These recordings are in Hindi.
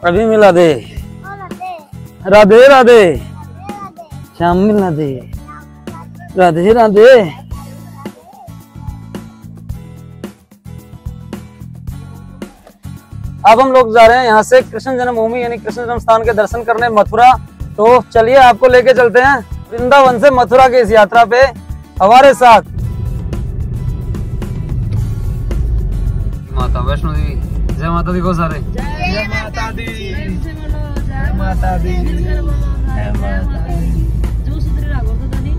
अभी मिला दे, राधे राधे, श्याम मिला दे, राधे राधे। अब हम लोग जा रहे हैं यहाँ से कृष्ण जन्मभूमि यानी कृष्ण जन्म स्थान के दर्शन करने मथुरा। तो चलिए आपको लेके चलते हैं वृंदावन से मथुरा की इस यात्रा पे हमारे साथ। माता वैष्णो देवी, जय माता दी को सारे, जय माता दी, जय माता दी, जय माता दी। जो सुधरे रागो तो नहीं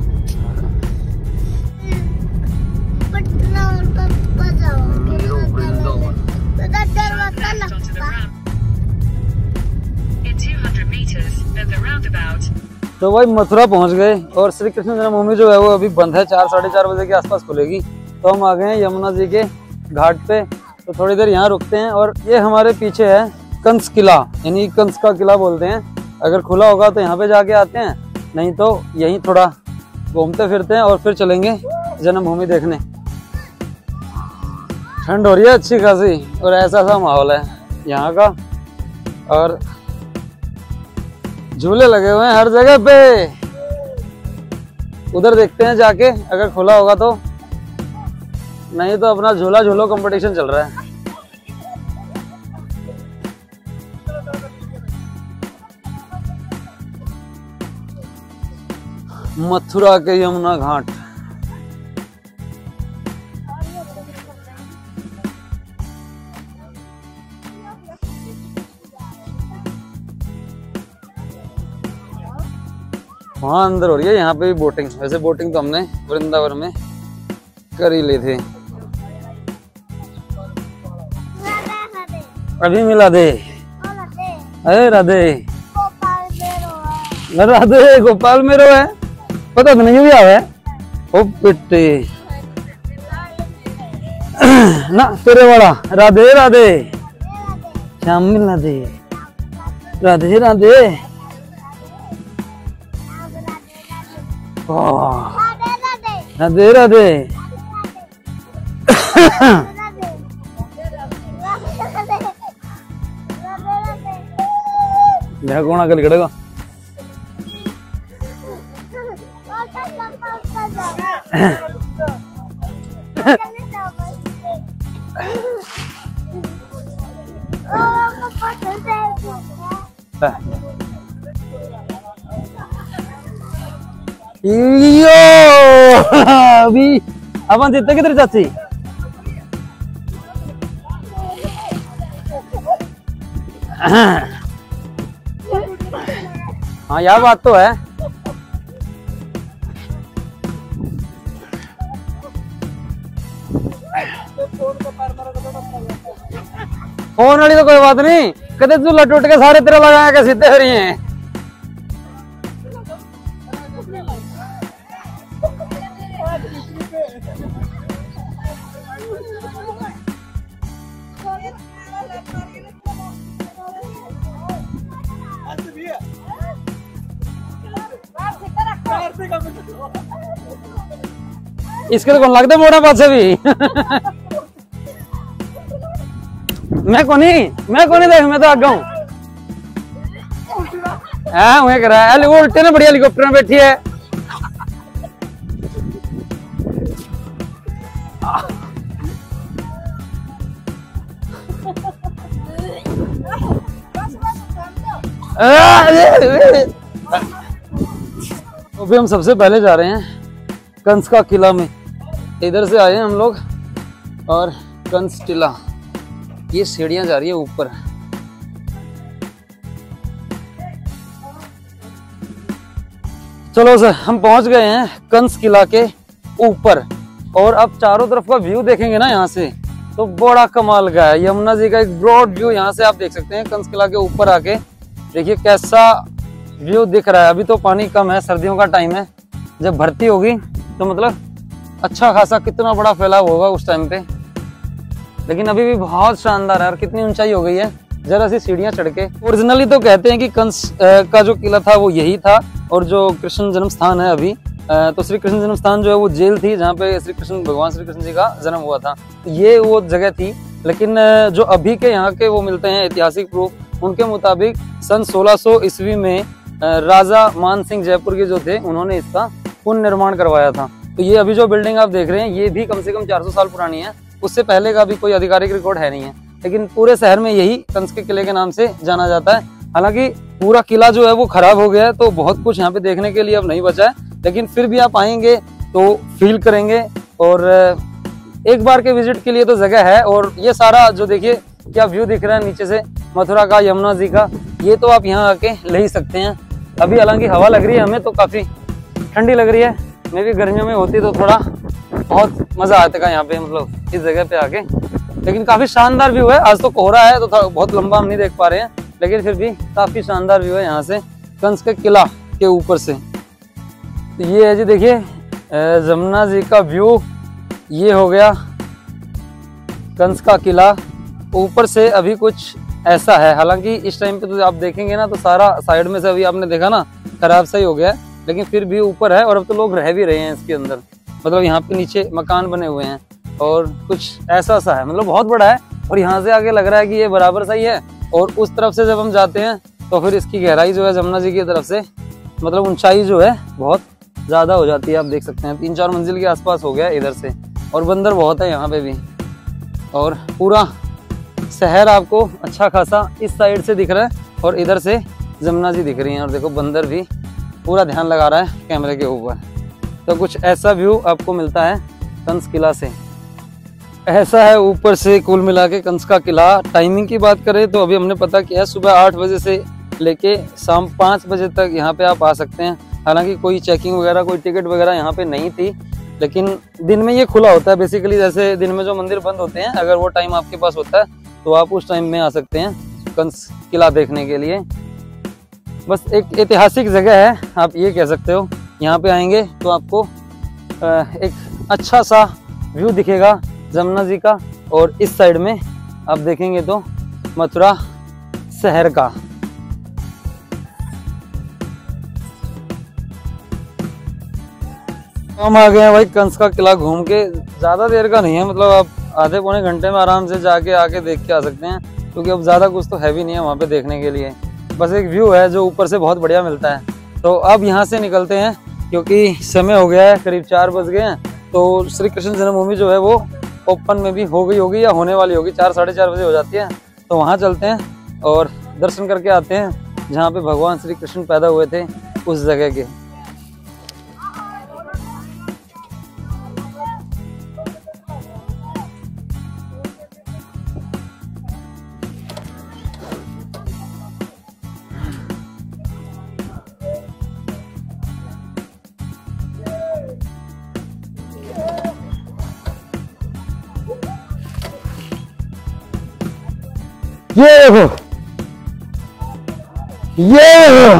पटना बजाओ वृंदावन। तो भाई मथुरा पहुंच गए और श्री कृष्ण जन्मभूमि जो है वो अभी बंद है, 4 साढ़े 4 बजे के आसपास खुलेगी। तो हम आ गए हैं यमुना जी के घाट पे। तो थोड़ी देर यहाँ रुकते हैं और ये हमारे पीछे है कंस किला यानी कंस का किला बोलते हैं। अगर खुला होगा तो यहाँ पे जाके आते हैं, नहीं तो यहीं थोड़ा घूमते फिरते हैं और फिर चलेंगे जन्मभूमि देखने। ठंड हो रही है अच्छी खासी और ऐसा सा माहौल है यहाँ का और झूले लगे हुए हैं हर जगह पे। उधर देखते हैं जाके अगर खुला होगा तो, नहीं तो अपना झूला झूलो कंपटीशन चल रहा है। मथुरा के यमुना घाट। वहाँ अंदर हो रही है, यहाँ पे भी बोटिंग। वैसे बोटिंग तो हमने वृंदावन में कर ही ली थी। अभी मिला दे, अरे राधे राधे, गोपाल मेरो है, पता तो नहीं भी आवे ओ पिट्टे ना तेरे वाला। राधे राधे, श्याम मिला दे, राधे राधे। राधे राधे। देखो कौन आगे खड़ेगा। अभी अपन जीतते किधर चाची। हाँ यह बात तो है। फोन वाली तो कोई बात नहीं, कदे तू लट उठ के सारे तेरा लगा के सीधे हो रही हैं। इसके तो कौन लगता मोड़ा पास भी। मैं कौन देख, मैं तो आगे हूँ। वही करा है उल्टे ना, बड़ी हेलीकॉप्टर में बैठी है। अभी हम सबसे पहले जा रहे हैं कंस का किला में। इधर से आए हैं हम लोग और कंस किला, ये सीढ़ियां जा रही है ऊपर। चलो सर, हम पहुंच गए हैं कंस किला के ऊपर और अब चारों तरफ का व्यू देखेंगे ना यहाँ से तो बड़ा कमाल का है। यमुना जी का एक ब्रॉड व्यू यहाँ से आप देख सकते हैं। कंस किला के ऊपर आके देखिए कैसा व्यू दिख रहा है। अभी तो पानी कम है, सर्दियों का टाइम है, जब भर्ती होगी तो मतलब अच्छा खासा कितना बड़ा फैलाव होगा उस टाइम पे। लेकिन अभी भी बहुत शानदार है और कितनी ऊंचाई हो गई है, जरा सी सीढ़ियां चढ़ के। ओरिजिनली तो कहते हैं कि कंस का जो किला था वो यही था और जो कृष्ण जन्म स्थान है अभी, तो श्री कृष्ण जन्म स्थान जो है वो जेल थी जहाँ पे भगवान श्री कृष्ण जी का जन्म हुआ था। ये वो जगह थी। लेकिन जो अभी के यहाँ के वो मिलते हैं ऐतिहासिक प्रूफ, उनके मुताबिक सन 1600 ईस्वी में राजा मान सिंह जयपुर के जो थे उन्होंने इसका पुनर्निर्माण करवाया था। तो ये अभी जो बिल्डिंग आप देख रहे हैं ये भी कम से कम 400 साल पुरानी है। उससे पहले का भी कोई आधिकारिक रिकॉर्ड है नहीं है, लेकिन पूरे शहर में यही कंस के किले के नाम से जाना जाता है। हालांकि पूरा किला जो है वो खराब हो गया है, तो बहुत कुछ यहाँ पे देखने के लिए अब नहीं बचा है, लेकिन फिर भी आप आएंगे तो फील करेंगे और एक बार के विजिट के लिए तो जगह है। और ये सारा जो देखिए क्या व्यू दिख रहा है नीचे से मथुरा का, यमुना जी का, ये तो आप यहाँ आके ले ही सकते हैं। अभी हालांकि हवा लग रही है हमें, तो काफी ठंडी लग रही है। मैं भी गर्मियों में होती तो थोड़ा बहुत मजा आता है यहाँ पे, मतलब इस जगह पे आके। लेकिन काफी शानदार व्यू है। आज तो कोहरा है तो बहुत लंबा हम नहीं देख पा रहे हैं, लेकिन फिर भी काफी शानदार व्यू है यहाँ से कंस के किला के ऊपर से। तो ये है जी देखिए जमुना जी का व्यू। ये हो गया कंस का किला। ऊपर से अभी कुछ ऐसा है, हालांकि इस टाइम पे तो आप देखेंगे ना तो सारा साइड में से अभी आपने देखा ना खराब सा ही हो गया है, लेकिन फिर भी ऊपर है और अब तो लोग रह भी रहे हैं इसके अंदर। मतलब यहाँ पे नीचे मकान बने हुए हैं और कुछ ऐसा सा है, मतलब बहुत बड़ा है। और यहाँ से आगे लग रहा है कि ये बराबर सही है। और उस तरफ से जब हम जाते हैं तो फिर इसकी गहराई जो है जमुना जी की तरफ से, मतलब ऊंचाई जो है बहुत ज्यादा हो जाती है। आप देख सकते हैं 3-4 मंजिल के आसपास हो गया इधर से। और बंदर बहुत है यहाँ पे भी, और पूरा शहर आपको अच्छा खासा इस साइड से दिख रहा है और इधर से जमुना जी दिख रही है। और देखो बंदर भी पूरा ध्यान लगा रहा है कैमरे के ऊपर। तो कुछ ऐसा व्यू आपको मिलता है कंस किला से। ऐसा है ऊपर से कुल मिला के कंस का किला। टाइमिंग की बात करें तो अभी हमने पता किया सुबह 8 बजे से लेके शाम 5 बजे तक यहाँ पे आप आ सकते हैं। हालांकि कोई चेकिंग वगैरह, कोई टिकट वगैरह यहाँ पे नहीं थी, लेकिन दिन में ये खुला होता है बेसिकली। जैसे दिन में जो मंदिर बंद होते हैं, अगर वो टाइम आपके पास होता है तो आप उस टाइम में आ सकते हैं कंस किला देखने के लिए। बस एक ऐतिहासिक जगह है, आप ये कह सकते हो। यहाँ पे आएंगे तो आपको एक अच्छा सा व्यू दिखेगा जमुना जी का, और इस साइड में आप देखेंगे तो मथुरा शहर का। हम आ गए हैं भाई कंस का किला घूम के। ज्यादा देर का नहीं है, मतलब आप आधे पौने घंटे में आराम से जाके आके देख के आ सकते हैं, क्योंकि अब ज्यादा कुछ तो है भी नहीं है वहाँ पे देखने के लिए। बस एक व्यू है जो ऊपर से बहुत बढ़िया मिलता है। तो अब यहाँ से निकलते हैं, क्योंकि समय हो गया है, करीब 4 बज गए हैं। तो श्री कृष्ण जन्मभूमि जो है वो ओपन में भी हो गई होगी या होने वाली होगी, 4-4:30 बजे हो जाती है। तो वहाँ चलते हैं और दर्शन करके आते हैं जहाँ पे भगवान श्री कृष्ण पैदा हुए थे, उस जगह के। ये देखो, ये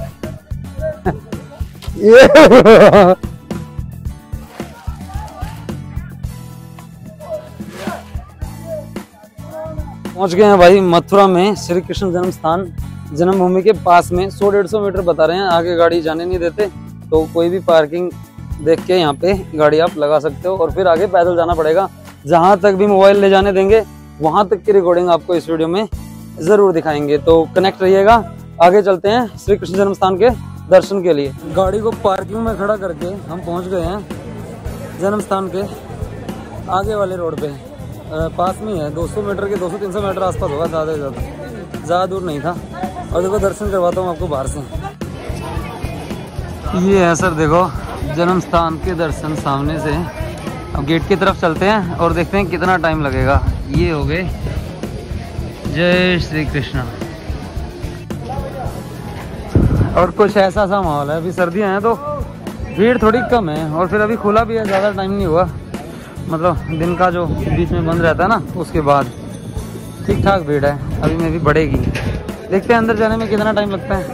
पहुंच गए हैं भाई मथुरा में, श्री कृष्ण जन्म स्थान जन्मभूमि के पास में। 100-150 मीटर बता रहे हैं, आगे गाड़ी जाने नहीं देते। तो कोई भी पार्किंग देख के यहाँ पे गाड़ी आप लगा सकते हो, और फिर आगे पैदल जाना पड़ेगा। जहां तक भी मोबाइल ले जाने देंगे वहां तक की रिकॉर्डिंग आपको इस वीडियो में जरूर दिखाएंगे। तो कनेक्ट रहिएगा। आगे चलते हैं श्री कृष्ण जन्म स्थान के दर्शन के लिए। गाड़ी को पार्किंग में खड़ा करके हम पहुंच गए हैं जन्म स्थान के आगे वाले रोड पे। पास में है, 200 मीटर के 200-300 मीटर आसपास होगा, ज़्यादा दूर नहीं था। और देखो दर्शन करवाता हूँ आपको बाहर से। ये है सर, देखो जन्म स्थान के दर्शन सामने से। अब गेट की तरफ चलते हैं और देखते हैं कितना टाइम लगेगा। ये हो गए, जय श्री कृष्ण। और कुछ ऐसा सा माहौल है, अभी सर्दियाँ हैं तो भीड़ थोड़ी कम है, और फिर अभी खुला भी है, ज़्यादा टाइम नहीं हुआ। मतलब दिन का जो बीच में बंद रहता है ना, उसके बाद ठीक ठाक भीड़ है। अभी में भी बढ़ेगी, देखते हैं अंदर जाने में कितना टाइम लगता है।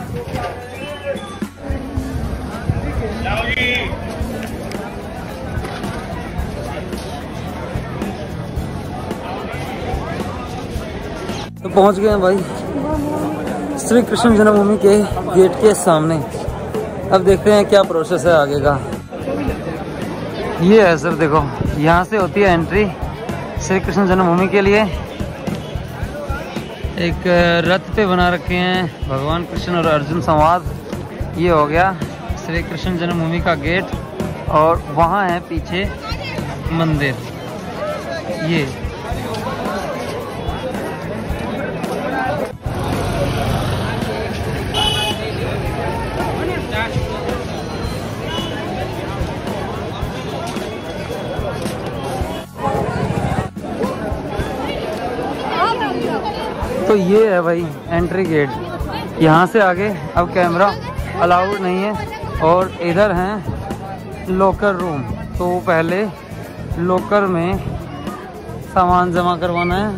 तो पहुंच गए हैं भाई श्री कृष्ण जन्मभूमि के गेट के सामने। अब देखते हैं क्या प्रोसेस है आगे का। ये है सर, देखो यहाँ से होती है एंट्री श्री कृष्ण जन्मभूमि के लिए। एक रथ पे बना रखे हैं भगवान कृष्ण और अर्जुन संवाद। ये हो गया श्री कृष्ण जन्मभूमि का गेट और वहाँ है पीछे मंदिर। ये तो ये है भाई एंट्री गेट। यहाँ से आगे अब कैमरा अलाउड नहीं है। और इधर हैं लॉकर रूम, तो पहले लॉकर में सामान जमा करवाना है।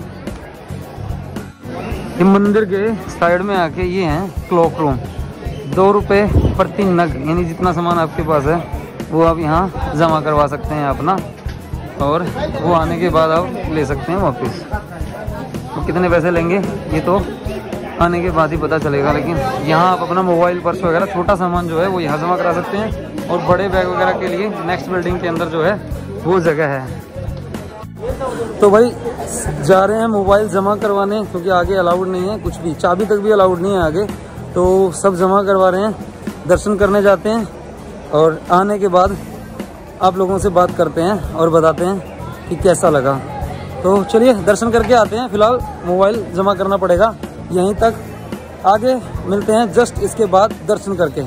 ये मंदिर के साइड में आके ये हैं क्लॉक रूम। 2 रुपये प्रति नग, यानी जितना सामान आपके पास है वो आप यहाँ जमा करवा सकते हैं अपना, और वो आने के बाद आप ले सकते हैं वापस। तो कितने पैसे लेंगे ये तो आने के बाद ही पता चलेगा, लेकिन यहाँ आप अपना मोबाइल, पर्स वगैरह छोटा सामान जो है वो यहाँ जमा करा सकते हैं। और बड़े बैग वगैरह के लिए नेक्स्ट बिल्डिंग के अंदर जो है वो जगह है। तो भाई जा रहे हैं मोबाइल जमा करवाने, क्योंकि आगे अलाउड नहीं है कुछ भी, चाबी तक भी अलाउड नहीं है आगे। तो सब जमा करवा रहे हैं, दर्शन करने जाते हैं और आने के बाद आप लोगों से बात करते हैं और बताते हैं कि कैसा लगा। तो चलिए दर्शन करके आते हैं। फिलहाल मोबाइल जमा करना पड़ेगा यहीं तक, आगे मिलते हैं जस्ट इसके बाद दर्शन करके।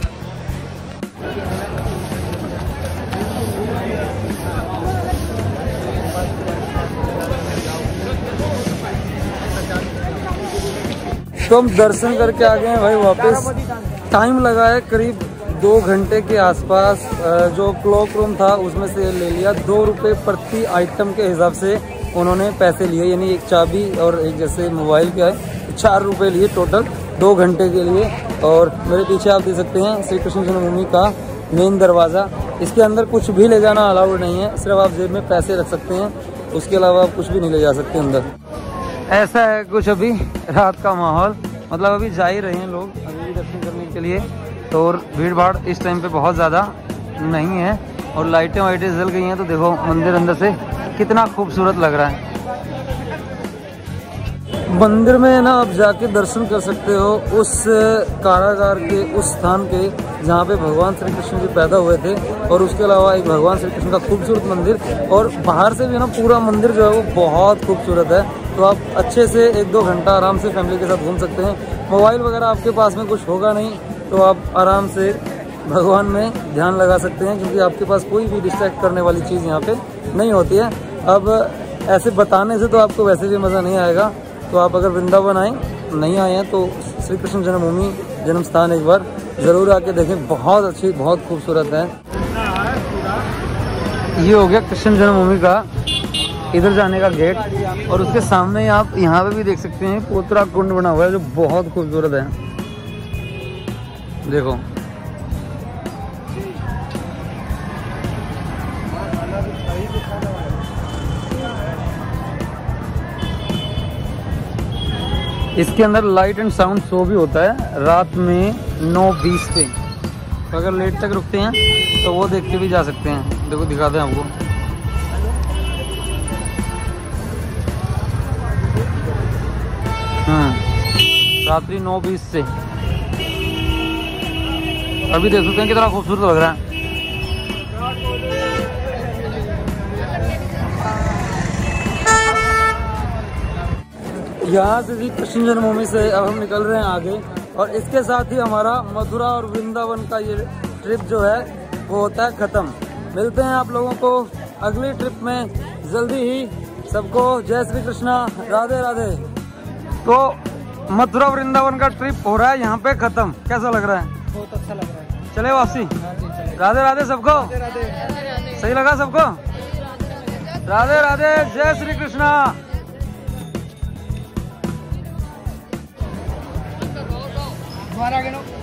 तो हम दर्शन करके आ गए हैं भाई वापस। टाइम लगा है करीब 2 घंटे के आसपास। जो क्लॉक रूम था उसमें से ले लिया 2 रुपये प्रति आइटम के हिसाब से उन्होंने पैसे लिए, यानी एक चाबी और एक जैसे मोबाइल का है 4 रुपये लिए टोटल 2 घंटे के लिए। और मेरे पीछे आप देख सकते हैं श्री कृष्ण जन्मभूमि का मेन दरवाज़ा। इसके अंदर कुछ भी ले जाना अलाउड नहीं है, सिर्फ आप जेब में पैसे रख सकते हैं, उसके अलावा आप कुछ भी नहीं ले जा सकते अंदर। ऐसा है कुछ अभी रात का माहौल, मतलब अभी जा ही रहे हैं लोग अभी भी दर्शन करने के लिए। तो और भीड़ भाड़ इस टाइम पे बहुत ज़्यादा नहीं है और लाइटें वाइटें जल गई हैं। तो देखो मंदिर अंदर से कितना खूबसूरत लग रहा है। मंदिर में ना आप जाके दर्शन कर सकते हो उस कारागार के, उस स्थान के जहाँ पे भगवान श्री कृष्ण जी पैदा हुए थे। और उसके अलावा एक भगवान श्री कृष्ण का खूबसूरत मंदिर, और बाहर से भी ना पूरा मंदिर जो है वो बहुत खूबसूरत है। तो आप अच्छे से 1-2 घंटा आराम से फैमिली के साथ घूम सकते हैं। मोबाइल वगैरह आपके पास में कुछ होगा नहीं, तो आप आराम से भगवान में ध्यान लगा सकते हैं, क्योंकि आपके पास कोई भी डिस्ट्रैक्ट करने वाली चीज़ यहाँ पे नहीं होती है। अब ऐसे बताने से तो आपको वैसे भी मज़ा नहीं आएगा। तो आप अगर वृंदावन नहीं आए हैं तो श्री कृष्ण जन्मभूमि जन्म स्थान एक बार ज़रूर आके देखें, बहुत अच्छी, बहुत खूबसूरत है। ये हो गया कृष्ण जन्मभूमि का इधर जाने का गेट, और उसके सामने आप यहाँ पे भी देख सकते हैं पोतरा कुंड बना हुआ है जो बहुत खूबसूरत है। देखो इसके अंदर लाइट एंड साउंड शो भी होता है रात में 9:20 पे। तो अगर लेट तक रुकते हैं तो वो देख के भी जा सकते हैं। देखो दिखाते हैं आपको। रात्रि 9:20 से अभी देख सकते हैं कितना खूबसूरत लग रहा है। यहाँ से जी कृष्ण जन्मभूमि से अब हम निकल रहे हैं आगे, और इसके साथ ही हमारा मथुरा और वृंदावन का ये ट्रिप जो है वो होता है ख़त्म। मिलते हैं आप लोगों को अगली ट्रिप में जल्दी ही। सबको जय श्री कृष्णा, राधे राधे। तो मथुरा वृंदावन का ट्रिप हो रहा है यहाँ पे ख़त्म। कैसा लग रहा है? बहुत अच्छा लग रहा है। चले वापसी। राधे राधे सबको। सही लगा सबको? राधे राधे, जय श्री कृष्णा। हमारा